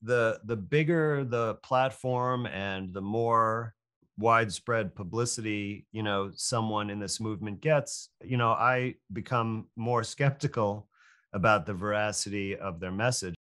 the bigger the platform and the more widespread publicity, someone in this movement gets, I become more skeptical about the veracity of their message.